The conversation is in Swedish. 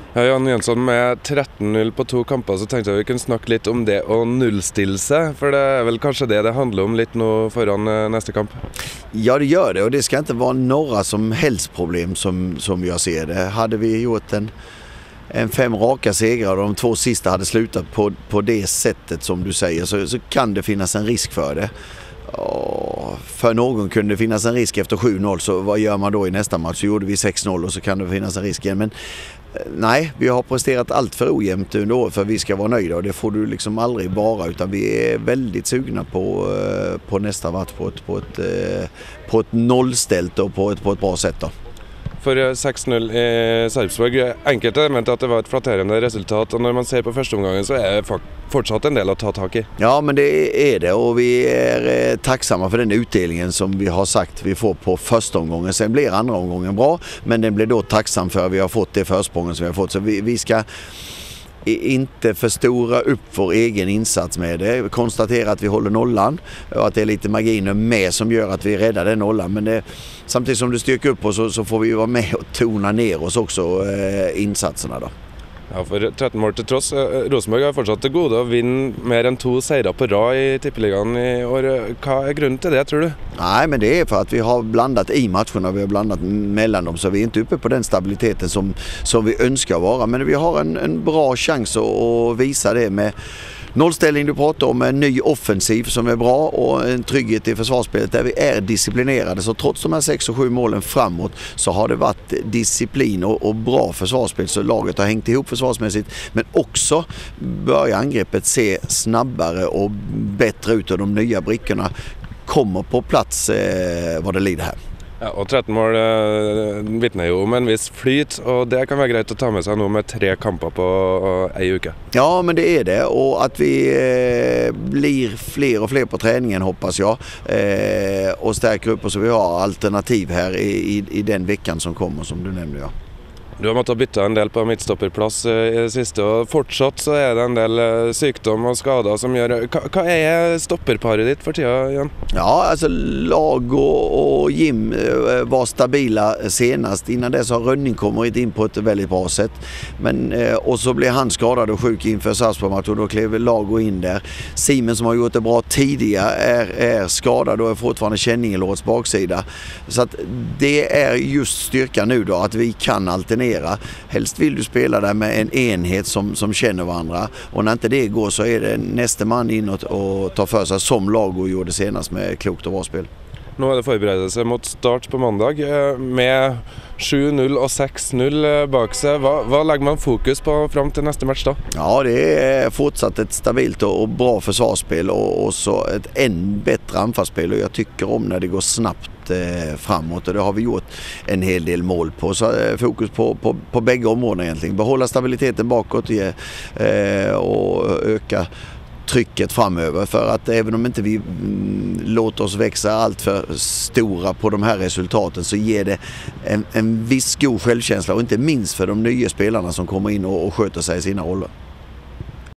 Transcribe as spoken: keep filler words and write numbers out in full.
Ja, Jan Jönsson, med tretten null på to kamper så tenkte jeg vi kunne snakke litt om det å nullstille sig, för det är väl kanske det det handlar om lite nu föran nästa kamp. Ja, det gör det, och det ska inte vara några som helst problem som, som jag ser det. Hade vi gjort en, en fem raka segrar och de två sista hade slutat på, på det sättet som du säger, så, så kan det finnas en risk för det. Och för någon kunde det finnas en risk efter sju noll, så vad gör man då i nästa match? Så gjorde vi sex noll och så kan det finnas en risk igen. Men nej, vi har presterat allt för ojämnt under året för att vi ska vara nöjda, och det får du liksom aldrig vara, utan vi är väldigt sugna på, på nästa match på ett, på ett, på ett nollställt och på ett, på ett bra sätt då. För sex noll i Sarpsborg, enkelte mente att det var ett flatterande resultat, och när man ser på första omgången så är det fortsatt en del att ta tag i. Ja, men det är det, och vi är tacksamma för den utdelningen som vi har sagt vi får på första omgången. Sen blir andra omgången bra, men den blir då tacksam för att vi har fått det försprången som vi har fått. Så vi, vi ska inte förstora upp vår egen insats med det. Konstatera att vi håller nollan och att det är lite marginer med som gör att vi räddar den nollan. Men det, samtidigt som du styrker upp oss så, så får vi ju vara med och tona ner oss också eh, insatserna då. Ja, för tretten mål till tross, Rosenborg har fortsatt det gode att vinna mer än två segrar på rad i tippeligaen i år. Vad är grunden till det, tror du? Nej, men det är för att vi har blandat i matcherna, vi har blandat mellan dem, så vi är inte uppe på den stabiliteten som, som vi önskar vara. Men vi har en, en bra chans att visa det med nollställning du pratar om, en ny offensiv som är bra och en trygghet i försvarsspelet där vi är disciplinerade. Så trots de här sex och sju målen framåt så har det varit disciplin och, och bra försvarsspel, så laget har hängt ihop försvarsmässigt, men också börjar angreppet se snabbare och bättre ut, och de nya brickorna kommer på plats eh, vad det lider här. Ja, och tretten mål eh, vittnar ju om en viss flyt, och det kan vara grejt att ta med sig nu med tre kamper på en uke. Ja, men det är det, och att vi eh, blir fler och fler på träningen hoppas jag, eh, och stärker upp, och så vi har alternativ här i, i, i den veckan som kommer som du nämnde. Ja. Du har måttet bytte en del på midtstopperplass i det siste, og fortsatt så er det en del sykdom og skader som gjør... Hva er stopperparet ditt for tida, Jan? Ja, alltså Lago och Jim var stabila senast. Innan dess har Rönning kommit in på ett väldigt bra sätt. Men, och så blev han skadad och sjuk inför Sarpsborg, och då klev Lago in där. Simen som har gjort det bra tidigare är, är skadad och är fortfarande känning i lårets baksida. Så att det är just styrkan nu då, att vi kan alternera. Helst vill du spela där med en enhet som, som känner varandra, och när inte det går så är det nästa man inåt och tar för sig, som Lago gjorde senast med klokt och bra spel. Nu är det förberedelse mot start på måndag med sju noll och sex noll bak sig. Vad, vad lägger man fokus på fram till nästa match då? Ja, det är fortsatt ett stabilt och bra försvarsspel, och, och så ett än bättre anfallsspel, och jag tycker om när det går snabbt eh, framåt, och det har vi gjort en hel del mål på. Så eh, fokus på, på, på bägge områden egentligen. Behålla stabiliteten bakåt ge, eh, och öka trycket framöver, för att även om inte vi mm, låter oss växa allt för stora på de här resultaten, så ger det en, en viss god självkänsla, och inte minst för de nya spelarna som kommer in och, och sköter sig i sina roller.